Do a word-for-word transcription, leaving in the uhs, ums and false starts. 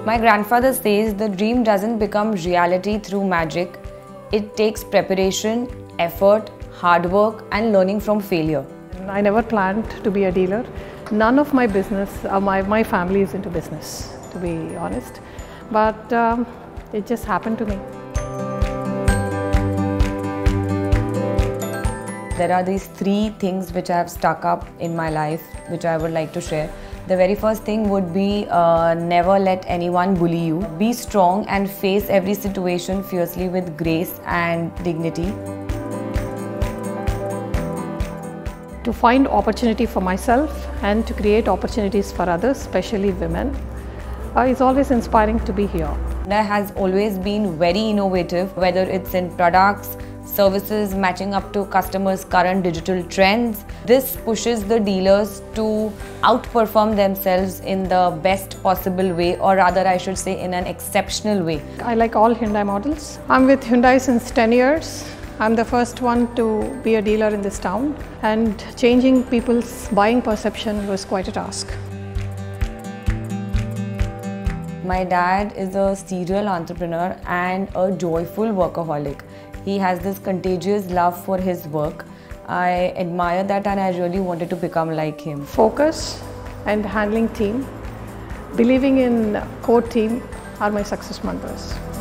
My grandfather says the dream doesn't become reality through magic. It takes preparation, effort, hard work and learning from failure. I never planned to be a dealer. None of my business, uh, my, my family is into business, to be honest. But um, it just happened to me. There are these three things which I have stuck up in my life, which I would like to share. The very first thing would be uh, never let anyone bully you. Be strong and face every situation fiercely with grace and dignity. To find opportunity for myself and to create opportunities for others, especially women, uh, is always inspiring to be here. Hyundai has always been very innovative, whether it's in products, services matching up to customers' current digital trends. This pushes the dealers to outperform themselves in the best possible way, or rather I should say in an exceptional way. I like all Hyundai models. I'm with Hyundai since ten years. I'm the first one to be a dealer in this town, and changing people's buying perception was quite a task. My dad is a serial entrepreneur and a joyful workaholic. He has this contagious love for his work. I admire that and I really wanted to become like him. Focus and handling team, believing in core team are my success mantras.